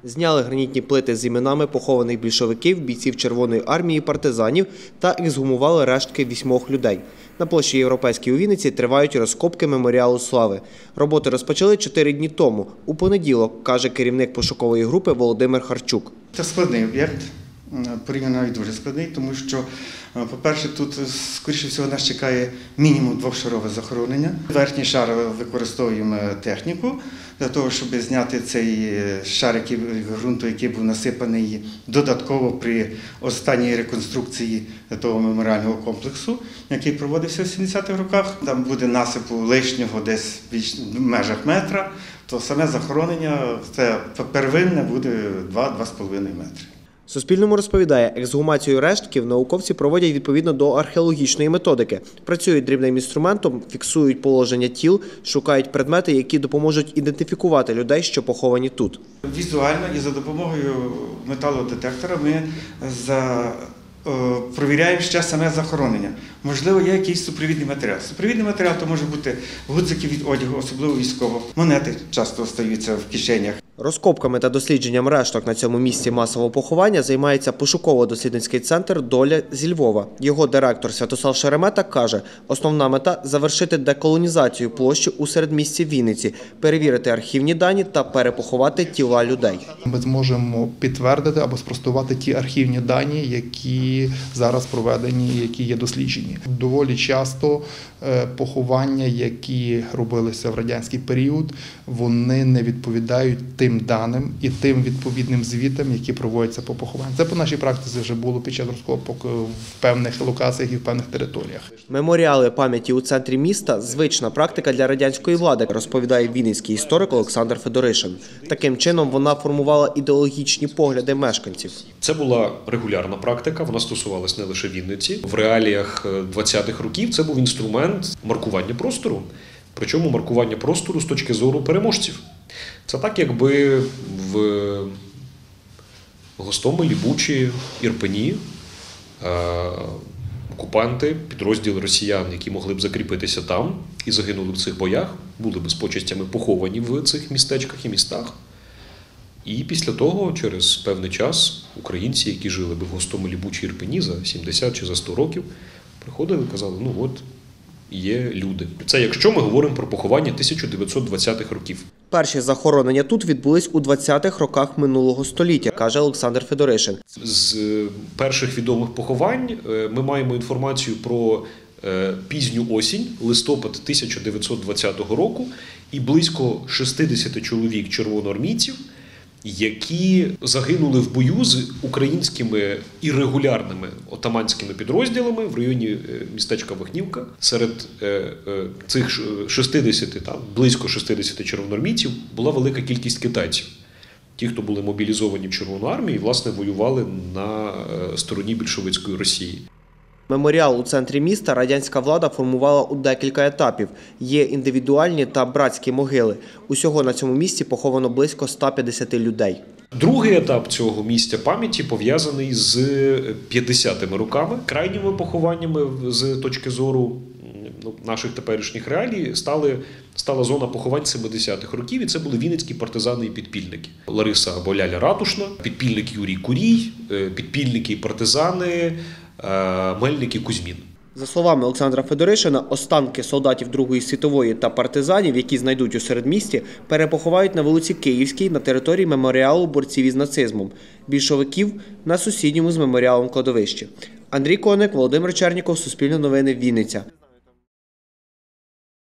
Зняли гранітні плити з іменами похованих більшовиків, бійців Червоної армії, партизанів та ексгумували рештки 8 людей. На площі Європейській у Вінниці тривають розкопки меморіалу слави. Роботи розпочали 4 дні тому. У понеділок, каже керівник пошукової групи Володимир Харчук. Це складний об'єкт, порівняно навіть дуже складний, тому що, по-перше, тут, скоріше всього, нас чекає мінімум двохшарове захоронення. Верхній шар використовуємо техніку для того, щоб зняти цей шар ґрунту, який був насипаний додатково при останній реконструкції того меморіального комплексу, який проводився в 70-х роках. Там буде насипу лишнього десь в межах метра, то саме захоронення, це первинне, буде 2-2,5 метри. Суспільному розповідає, ексгумацію рештків науковці проводять відповідно до археологічної методики. Працюють дрібним інструментом, фіксують положення тіл, шукають предмети, які допоможуть ідентифікувати людей, що поховані тут. Візуально і за допомогою металодетектора ми провіряємо ще саме захоронення. Можливо, є якийсь супровідний матеріал. Супровідний матеріал – то може бути гудзики від одягу, особливо військового. Монети часто остаються в кишенях. Розкопками та дослідженням решток на цьому місці масового поховання займається пошуково-дослідницький центр «Доля» зі Львова. Його директор Святослав Шеремета каже, основна мета – завершити деколонізацію площі у середмісті Вінниці, перевірити архівні дані та перепоховати тіла людей. Ми зможемо підтвердити або спростувати ті архівні дані, які зараз проведені, які є досліджені. Доволі часто поховання, які робилися в радянський період, вони не відповідають тим даним і тим відповідним звітам, які проводяться по похованню. Це по нашій практиці вже було під час розкопок в певних локаціях і в певних територіях. Меморіали пам'яті у центрі міста – звична практика для радянської влади, розповідає вінницький історик Олександр Федоришин. Таким чином вона формувала ідеологічні погляди мешканців. Це була регулярна практика, вона стосувалась не лише Вінниці. В реаліях 20-х років це був інструмент маркування простору, причому маркування простору з точки зору переможців. Це так, якби в Гостомелі, Бучі, Ірпені окупанти, підрозділи росіян, які могли б закріпитися там і загинули в цих боях, були б з почестями поховані в цих містечках і містах. І після того, через певний час, українці, які жили б в Гостомелі, Бучі, Ірпені за 70 чи за 100 років, приходили і казали, ну от, є люди. Це якщо ми говоримо про поховання 1920-х років. Перші захоронення тут відбулись у 20-х роках минулого століття, каже Олександр Федоришин. З перших відомих поховань ми маємо інформацію про пізню осінь, листопад 1920 року, і близько 60 чоловік червоноармійців, які загинули в бою з українськими іррегулярними отаманськими підрозділами в районі містечка Вахнівка. Серед цих 60, там, близько 60 червоноармійців була велика кількість китайців. Ті, хто були мобілізовані в Червону армію, власне, воювали на стороні більшовицької Росії. Меморіал у центрі міста радянська влада формувала у декілька етапів. Є індивідуальні та братські могили. Усього на цьому місці поховано близько 150 людей. Другий етап цього місця пам'яті пов'язаний з 50-ми роками. Крайніми похованнями з точки зору наших теперішніх реалій стала зона поховань 70-х років, і це були вінницькі партизани і підпільники. Лариса або Ляля Ратушна, підпільник Юрій Курій, підпільники і партизани, Мельник і Кузьмін. За словами Олександра Федоришина, останки солдатів Другої світової та партизанів, які знайдуть у середмісті, перепоховають на вулиці Київській на території меморіалу борців із нацизмом, більшовиків на сусідньому з меморіалом кладовищі. Андрій Коник, Володимир Черніков, Суспільне новини, Вінниця.